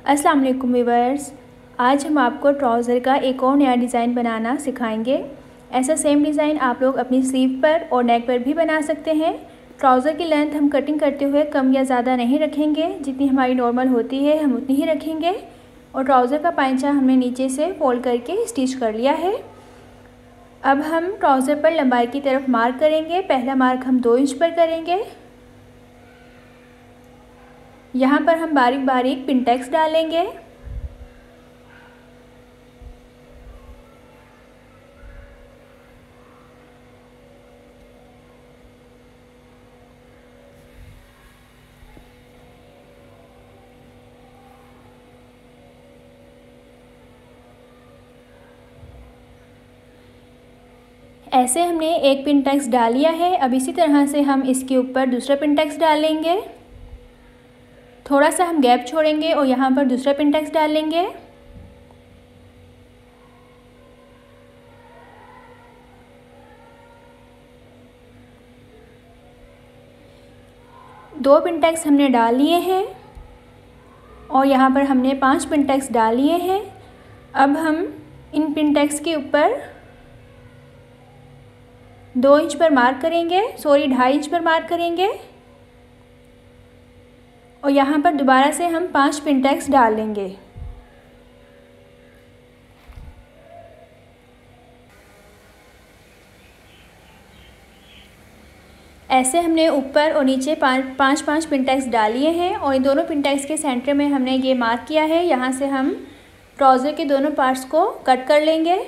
अस्सलाम वालेकुम व्यूअर्स, आज हम आपको ट्राउज़र का एक और नया डिज़ाइन बनाना सिखाएंगे। ऐसा सेम डिज़ाइन आप लोग अपनी स्लीव पर और नेक पर भी बना सकते हैं। ट्राउज़र की लेंथ हम कटिंग करते हुए कम या ज़्यादा नहीं रखेंगे, जितनी हमारी नॉर्मल होती है हम उतनी ही रखेंगे। और ट्राउज़र का पाइंचा हमने नीचे से फोल्ड करके स्टिच कर लिया है। अब हम ट्राउज़र पर लंबाई की तरफ मार्क करेंगे। पहला मार्क हम 2 इंच पर करेंगे। यहाँ पर हम बारीक बारीक पिनटेक्स डालेंगे। ऐसे हमने एक पिनटेक्स डाल लिया है। अब इसी तरह से हम इसके ऊपर दूसरा पिनटेक्स डालेंगे। थोड़ा सा हम गैप छोड़ेंगे और यहाँ पर दूसरा पिनटेक्स डालेंगे। दो पिनटेक्स हमने डाल लिए हैं और यहाँ पर हमने 5 पिनटेक्स डाल लिए हैं। अब हम इन पिनटेक्स के ऊपर 2 इंच पर मार्क करेंगे, 2.5 इंच पर मार्क करेंगे और यहाँ पर दोबारा से हम 5 पिनटेक्स डाल लेंगे। ऐसे हमने ऊपर और नीचे पाँच पिनटेक्स डाल लिए हैं और इन दोनों पिनटेक्स के सेंटर में हमने ये मार्क किया है। यहाँ से हम ट्राउज़र के दोनों पार्ट्स को कट कर लेंगे।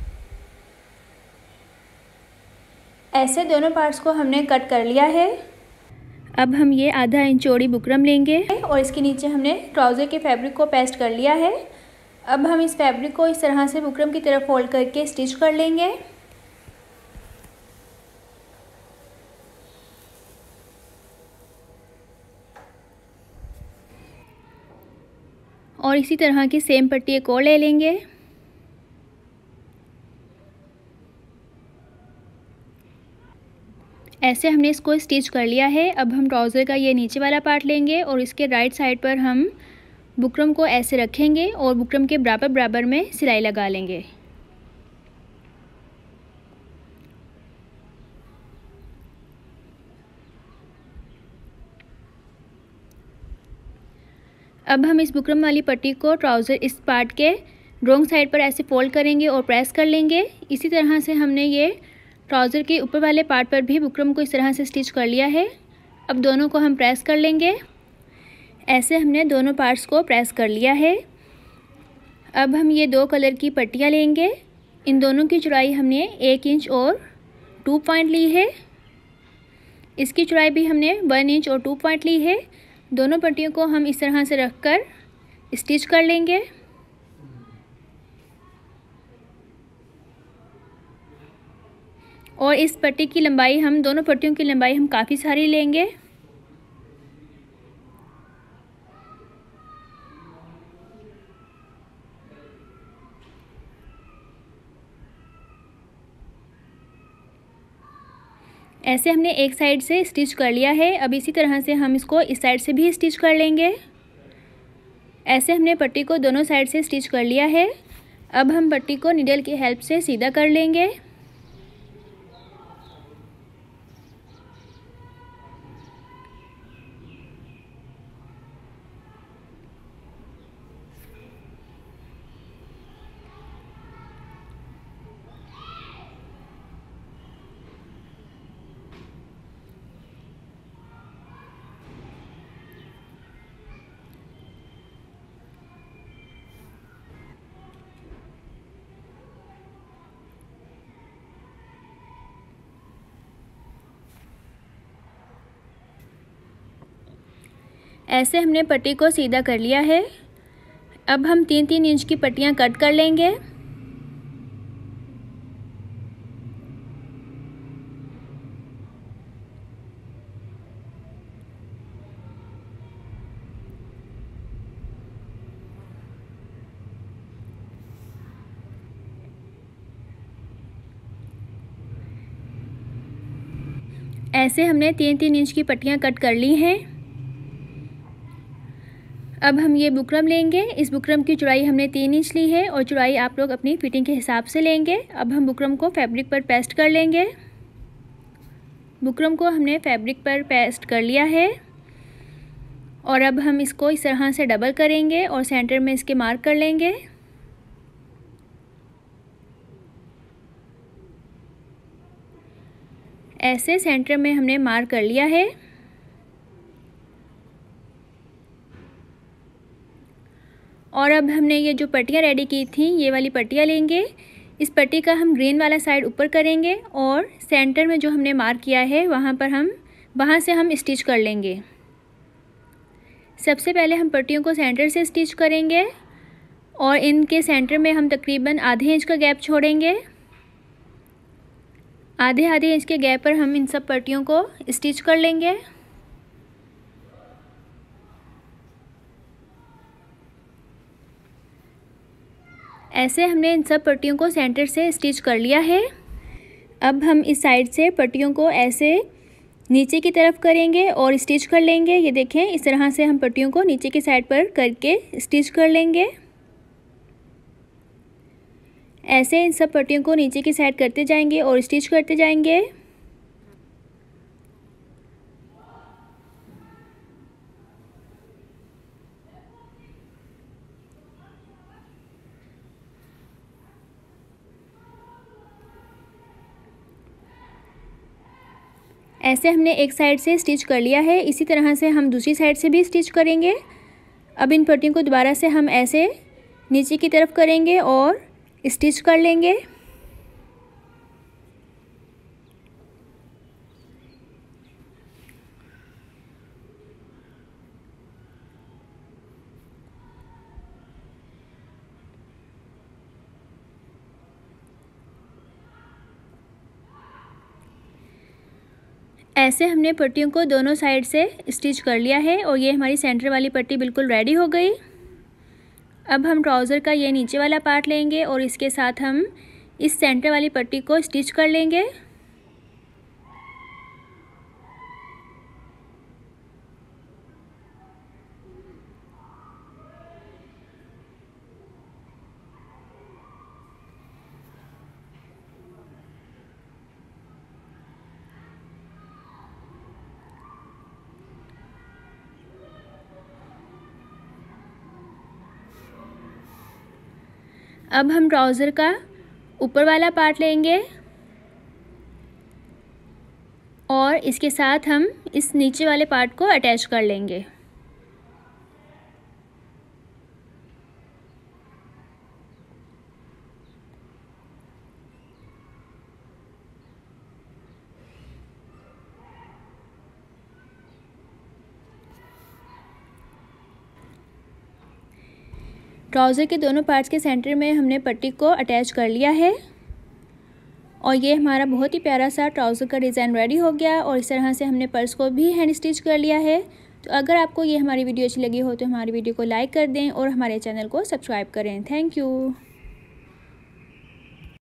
ऐसे दोनों पार्ट्स को हमने कट कर लिया है। अब हम ये आधा इंच चौड़ी बुकरम लेंगे और इसके नीचे हमने ट्राउज़र के फैब्रिक को पेस्ट कर लिया है। अब हम इस फैब्रिक को इस तरह से बुकरम की तरफ फोल्ड करके स्टिच कर लेंगे। और इसी तरह की सेम पट्टी एक और ले लेंगे। ऐसे हमने इसको स्टिच कर लिया है। अब हम ट्राउज़र का ये नीचे वाला पार्ट लेंगे और इसके राइट साइड पर हम बुकरम को ऐसे रखेंगे और बुकरम के बराबर बराबर में सिलाई लगा लेंगे। अब हम इस बुकरम वाली पट्टी को ट्राउज़र इस पार्ट के रॉन्ग साइड पर ऐसे फोल्ड करेंगे और प्रेस कर लेंगे। इसी तरह से हमने ये ट्राउज़र के ऊपर वाले पार्ट पर भी बुकरम को इस तरह से स्टिच कर लिया है। अब दोनों को हम प्रेस कर लेंगे। ऐसे हमने दोनों पार्ट्स को प्रेस कर लिया है। अब हम ये 2 कलर की पट्टियाँ लेंगे। इन दोनों की चौड़ाई हमने 1 इंच और 2 पॉइंट ली है। इसकी चौड़ाई भी हमने 1 इंच और 2 पॉइंट ली है। दोनों पट्टियों को हम इस तरह से रखकर स्टिच कर लेंगे। और इस पट्टी की लंबाई हम दोनों पट्टियों की लंबाई हम काफ़ी सारी लेंगे। ऐसे हमने एक साइड से स्टिच कर लिया है। अब इसी तरह से हम इसको इस साइड से भी स्टिच कर लेंगे। ऐसे हमने पट्टी को दोनों साइड से स्टिच कर लिया है। अब हम पट्टी को नीडल की हेल्प से सीधा कर लेंगे। ऐसे हमने पट्टी को सीधा कर लिया है। अब हम 3-3 इंच की पट्टियाँ कट कर लेंगे। ऐसे हमने 3-3 इंच की पट्टियाँ कट कर ली हैं। अब हम ये बुकरम लेंगे। इस बुकरम की चौड़ाई हमने 3 इंच ली है और चौड़ाई आप लोग अपनी फिटिंग के हिसाब से लेंगे। अब हम बुकरम को फैब्रिक पर पेस्ट कर लेंगे। बुकरम को हमने फैब्रिक पर पेस्ट कर लिया है और अब हम इसको इस तरह से डबल करेंगे और सेंटर में इसके मार्क कर लेंगे। ऐसे सेंटर में हमने मार्क कर लिया है। और अब हमने ये जो पट्टियाँ रेडी की थी, ये वाली पट्टियाँ लेंगे। इस पट्टी का हम ग्रीन वाला साइड ऊपर करेंगे और सेंटर में जो हमने मार्क किया है वहाँ से हम स्टिच कर लेंगे। सबसे पहले हम पट्टियों को सेंटर से स्टिच करेंगे और इनके सेंटर में हम तकरीबन आधे इंच का गैप छोड़ेंगे। आधे इंच के गैप पर हम इन सब पट्टियों को स्टिच कर लेंगे। ऐसे हमने इन सब पट्टियों को सेंटर से स्टिच कर लिया है। अब हम इस साइड से पट्टियों को ऐसे नीचे की तरफ करेंगे और स्टिच कर लेंगे। ये देखें, इस तरह से हम पट्टियों को नीचे की साइड पर करके स्टिच कर लेंगे। ऐसे इन सब पट्टियों को नीचे की साइड करते जाएंगे और स्टिच करते जाएंगे। ऐसे हमने एक साइड से स्टिच कर लिया है। इसी तरह से हम दूसरी साइड से भी स्टिच करेंगे। अब इन पट्टियों को दोबारा से हम ऐसे नीचे की तरफ करेंगे और स्टिच कर लेंगे। ऐसे हमने पट्टियों को दोनों साइड से स्टिच कर लिया है और ये हमारी सेंटर वाली पट्टी बिल्कुल रेडी हो गई। अब हम ट्राउज़र का ये नीचे वाला पार्ट लेंगे और इसके साथ हम इस सेंटर वाली पट्टी को स्टिच कर लेंगे। अब हम ट्राउज़र का ऊपर वाला पार्ट लेंगे और इसके साथ हम इस नीचे वाले पार्ट को अटैच कर लेंगे। ट्राउज़र के दोनों पार्ट्स के सेंटर में हमने पट्टी को अटैच कर लिया है और ये हमारा बहुत ही प्यारा सा ट्राउज़र का डिज़ाइन रेडी हो गया। और इस तरह से हमने पर्स को भी हैंड स्टिच कर लिया है। तो अगर आपको ये हमारी वीडियो अच्छी लगी हो तो हमारी वीडियो को लाइक कर दें और हमारे चैनल को सब्सक्राइब करें। Thank you.